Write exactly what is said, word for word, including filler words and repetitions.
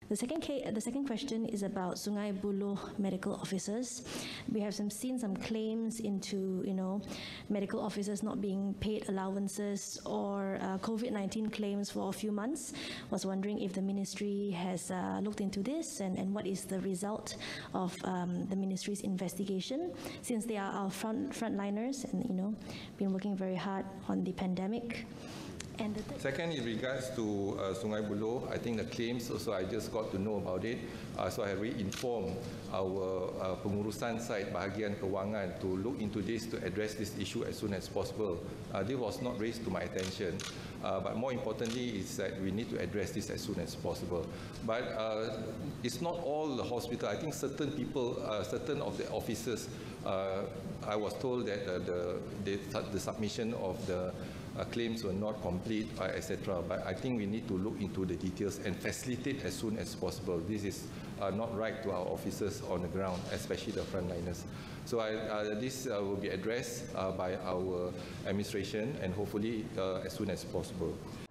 The second, case, the second question is about Sungai Buloh medical officers. We have some, seen some claims into, you know, medical officers not being paid allowances or uh, COVID nineteen claims for a few months. Was wondering if the ministry has uh, looked into this and, and what is the result of um, the ministry's investigation, since they are our front frontliners and, you know, been working very hard on the pandemic. And the Second, in regards to uh, Sungai Buloh, I think the claims also I just got to know about it. Uh, so I have re-informed our uh, pengurusan side bahagian kewangan to look into this to address this issue as soon as possible. Uh, this was not raised to my attention, uh, but more importantly is that we need to address this as soon as possible. But uh, it's not all the hospital. I think certain people, uh, certain of the officers, uh, I was told that uh, the, the the submission of the Uh, claims were not complete, uh, et cetera. But I think we need to look into the details and facilitate as soon as possible. This is uh, not right to our officers on the ground, especially the frontliners. So I, uh, this uh, will be addressed uh, by our administration and hopefully uh, as soon as possible.